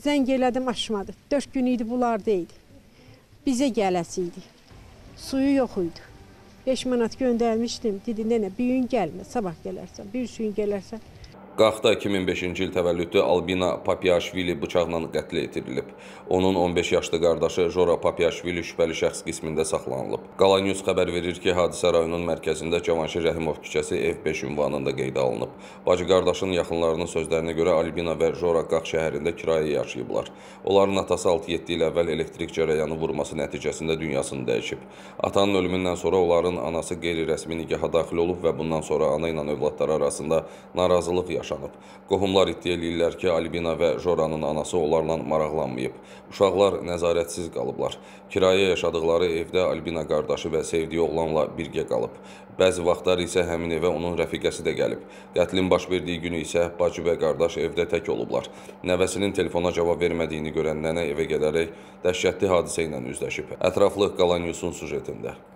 Zəng elədim, açmadı. 4 gün idi, bunlarda idi. Bizə gələsiydi. Suyu yox idi. 5 manat göndərmişdim. Dedi, nənə, bir gün gəlmə, sabah gələrsən, bir gün gələrsən. Qaxda 2005-ci il təvəllüdlü Albina Papiaşvili bıçaqla qətlə yetirilib. Onun 15 yaşlı qardaşı Jora Papiaşvili şübhəli şəxs qismində saxlanılıb. Qala News xəbər verir ki, hadisə rayonun mərkəzində Cavanşir Rəhimov küçəsi ev 5 ünvanında qeydə alınıb. Bacı qardaşın yaxınlarının sözlərinə görə Albina və Jora Qax şəhərində kirayə yaşayıblar. Onların atası 6-7 il əvvəl elektrik cərəyanı vurması nəticəsində dünyasını dəyişib. Atanın ölümündən sonra onların anası qeyri-rəsmi nikaha daxil olub və bundan sonra ana ilə övladları arasında narazılıq yaşanıb. Qohumlar iddia edirlər ki, Albina və Joranın anası onlarla maraqlanmayıb. Uşaqlar nəzarətsiz qalıblar. Kirayə yaşadıkları evdə Albina qardaşı və sevdiyi oğlanla birgə qalıb. Bəzi vaxtlar isə həmin evə onun rəfiqəsi də gəlib. Qətlin baş verdiyi günü isə bacı və qardaş evdə tək olublar. Nəvəsinin telefona cavab vermədiyini görən nənə evə gələrək dəhşətli hadisə ilə üzləşib. Ətraflı Qala Newsun sujetində.